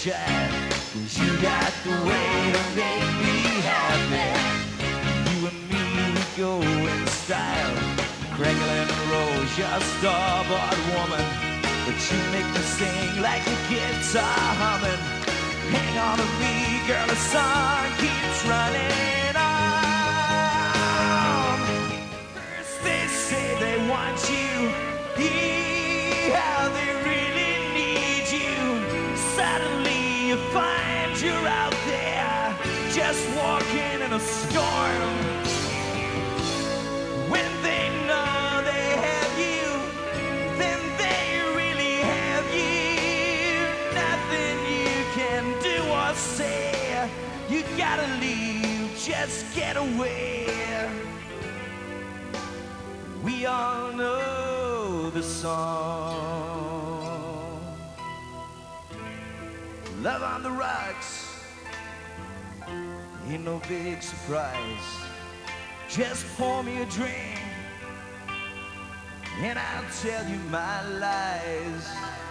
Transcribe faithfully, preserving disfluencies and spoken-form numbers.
child, 'cause you got the way to make me happy. You and me, we go in style, crackling rose, you're a starboard woman, but you make me sing like a guitar humming. Hang on to me, girl, the sun keeps running on. First they say they want you, yeah, they really need you. Suddenly you find you're out there, just walking in a storm. When they know they have you, then they really have you. Nothing you can do or say, you gotta leave, just get away. We all know the song, Love on the Rocks, ain't no big surprise. Just pour me a drink and I'll tell you my lies.